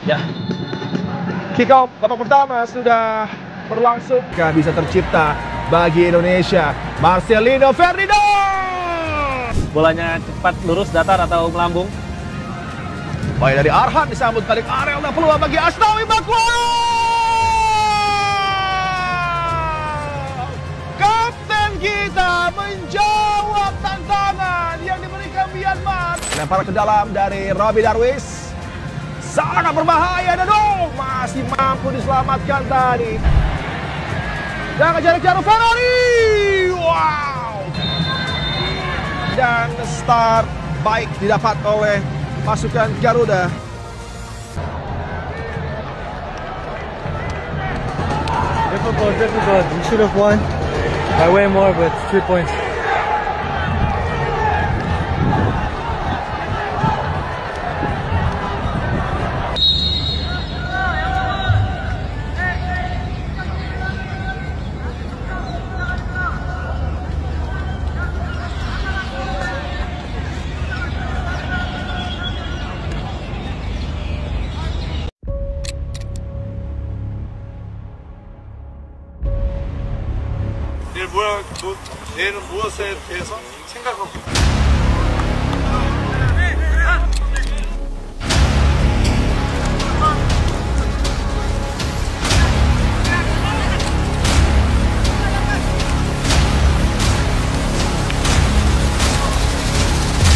Ya. Kick off babak pertama sudah berlangsung. Bisa tercipta bagi Indonesia. Marcelino Ferdinand. Bolanya cepat lurus, datar atau melambung. Baik dari Arhan disambut balik Ariel dan peluang bagi Asnawi Bakloro. Kapten kita menjawab tantangan yang diberikan Myanmar. Lempar ke dalam dari Robbie Darwis. Sangat berbahaya dan masih mampu diselamatkan tadi. Dan jarak jauh Ferrari. Wow. Dan start baik didapat oleh pasukan Garuda. Difficult. We should have won by way more, but 3 points. 내일 무엇에 대해서 생각하고